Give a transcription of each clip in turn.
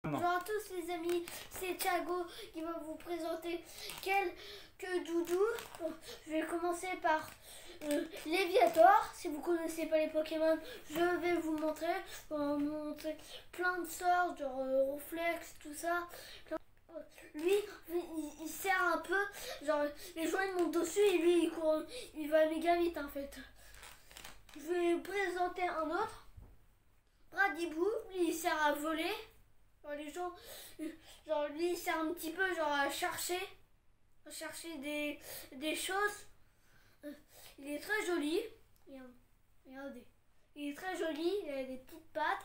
Bonjour à tous les amis, c'est Thiago qui va vous présenter quelques doudous. Bon, je vais commencer par Léviator. Si vous connaissez pas les Pokémon, je vais vous montrer. On va vous montrer plein de sorts, genre Ronflex, tout ça. Lui, il sert un peu, genre les gens ils montent dessus et lui il court, il va méga vite en fait. Je vais vous présenter un autre. Bradibou, lui il sert à voler. Genre, les gens, genre lui il sert un petit peu genre à chercher des choses. Il est très joli. Regardez. Il est très joli, il a des petites pattes.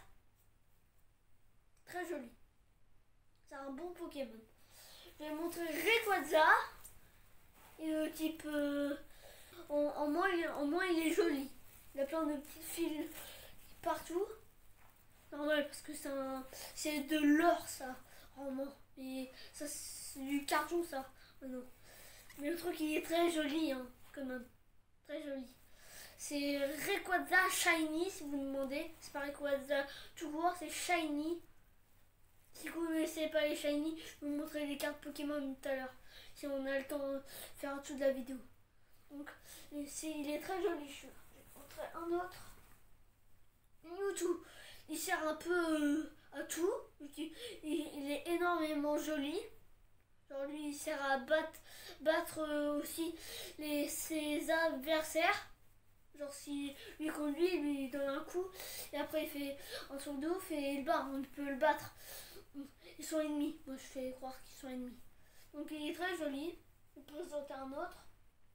Très joli. C'est un bon Pokémon. Je vais montrer Rayquaza. Et le type en moins il est joli. Il a plein de petits fils partout. Normal parce que c'est de l'or ça. Vraiment. Et ça c'est du carton ça. Oh, non. Mais le truc il est très joli hein, quand même. Très joli. C'est Rayquaza Shiny si vous me demandez. C'est pas Rayquaza tout court, c'est Shiny. Si vous ne connaissez pas les Shiny, je vais vous montrer les cartes Pokémon tout à l'heure. Si on a le temps de faire toute la vidéo. Donc il est très joli. Je vais vous montrer un autre. Mewtwo. Il sert un peu à tout. Il est énormément joli. Genre lui il sert à battre aussi ses adversaires. Genre si lui contre lui il donne un coup et après il fait un truc de ouf et il bat, on peut le battre. Ils sont ennemis, moi je fais croire qu'ils sont ennemis. Donc il est très joli. Je vais présenter un autre.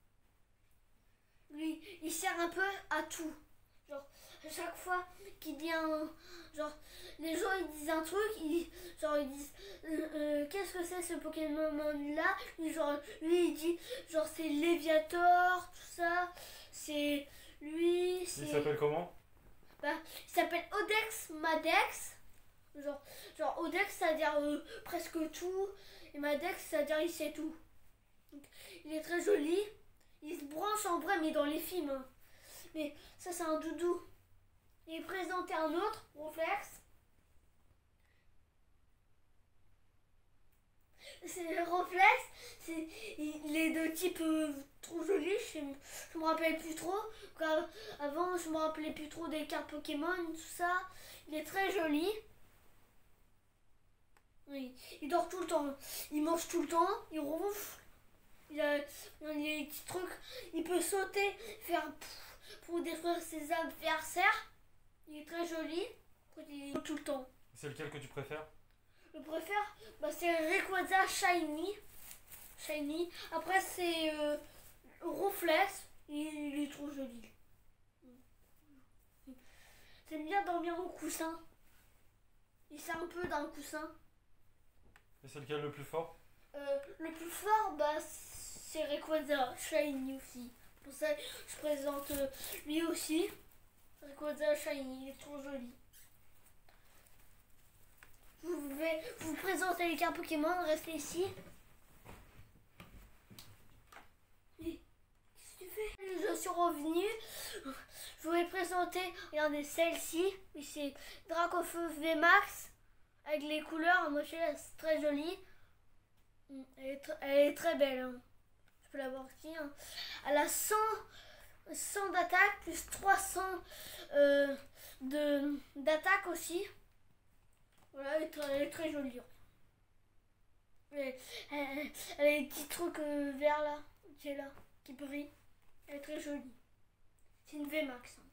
Lui il sert un peu à tout. Genre à chaque fois qu'il dit genre les gens ils disent un truc, ils disent qu'est-ce que c'est ce Pokémon là, lui il dit genre c'est Léviator, tout ça, c'est lui, c'est... Il s'appelle comment? Bah, il s'appelle Odex Madex. Genre Odex ça veut dire presque tout et Madex ça veut dire il sait tout. Donc, il est très joli, il se branche en vrai mais dans les films hein. Mais ça c'est un doudou. Et présenter un autre, Ronflex. C'est Ronflex, il est de type trop joli, je me rappelle plus trop. Avant je me rappelais plus trop des cartes Pokémon, tout ça. Il est très joli. Oui, il dort tout le temps, il mange tout le temps, il ronfle. Il a des petits trucs, il peut sauter, faire pour détruire ses adversaires. Il est très joli, il est tout le temps. C'est lequel que tu préfères? Je préfère, bah, c'est Rayquaza Shiny. Shiny. Après c'est Ronflex, il est trop joli. J'aime bien dormir au coussin. Il sert un peu d'un coussin. Et c'est lequel le plus fort? Le plus fort, bah, c'est Rayquaza Shiny aussi. Pour ça, je présente lui aussi. Rayquaza Shiny, il est trop joli. Je vais vous présenter les cartes Pokémon, restez ici. Qu'est-ce que tu fais? Je suis revenu. Je vais présenter, regardez celle-ci. C'est Dracofeu VMAX. Avec les couleurs, moi je c'est très joli. Elle est très belle. Hein. Je peux la voir ici. Hein. Elle a 100 d'attaque plus 300 d'attaque aussi. Voilà, elle est très jolie. Elle a des petits trucs verts là, qui brillent. Elle est très jolie. C'est une VMAX. Hein.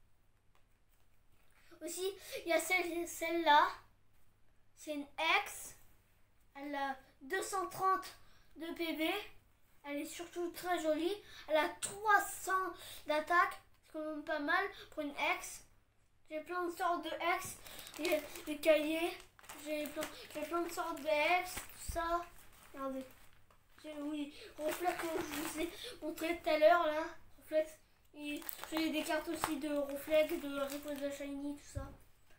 Aussi, il y a celle-là. C'est une X. Elle a 230 de PV. Elle est surtout très jolie. Elle a 300 d'attaque. C'est quand même pas mal pour une X. J'ai plein de sortes de X. Des cahiers. J'ai plein de sortes de X. Tout ça. Regardez. Oui, Ronflex que je vous ai montré tout à l'heure là. Ronflex. J'ai des cartes aussi de Ronflex, de Rayquaza Shiny, tout ça.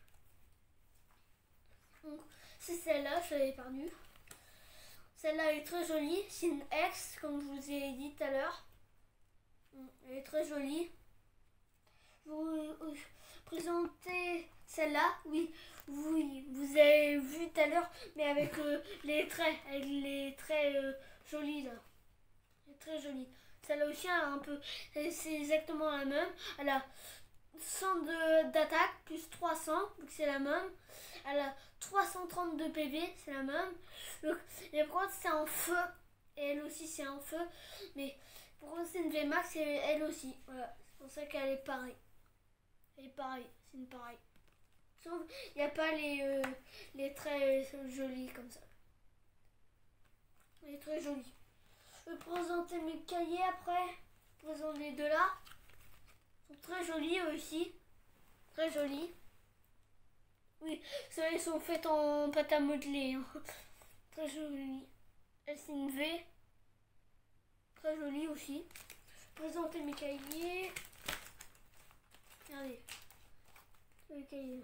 Donc, c'est celle-là, je l'avais épargnée. Celle-là est très jolie. C'est une X, comme je vous ai dit tout à l'heure. Elle est très jolie. vous présenter celle-là. Oui, oui, vous avez vu tout à l'heure, mais avec les traits jolis là. Elle est très jolie. Celle-là aussi, elle a un peu, c'est exactement la même. Elle a 100 d'attaque plus 300, donc c'est la même. Elle a 332 PV, c'est la même. Donc, et par contre, c'est en feu. Et elle aussi, c'est en feu. Mais pour contre, c'est une VMAX et elle aussi. Voilà, c'est pour ça qu'elle est pareille. Elle est pareille, c'est une pareille. Sauf il n'y a pas les traits jolis comme ça. Elle est très jolie. Je vais présenter mes cahiers après. Je présente les deux là. Ils sont très jolis eux aussi. Très jolis. Oui, ceux-là ils sont faits en pâte à modeler. Hein. Très jolis. Elle c'est une V. Très jolie aussi. Je vais présenter mes cahiers. Regardez. Les cahiers.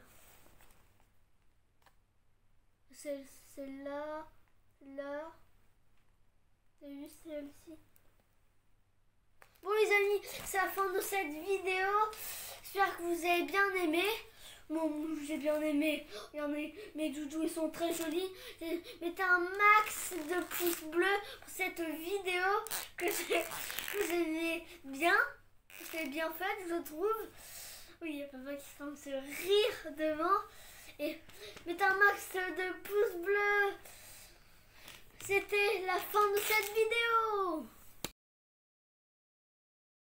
Celle-là. Là. T'as vu celle-ci? Bon les amis, c'est la fin de cette vidéo. J'espère que vous avez bien aimé. Bon, j'ai bien aimé. Regardez, mes doudous, ils sont très jolis. Mettez un max de pouces bleus pour cette vidéo que j'ai bien. C'est bien faite, je trouve. Oui, il y a papa qui semble se rire devant. Et mettez un max de pouces bleus. C'était la fin de cette vidéo.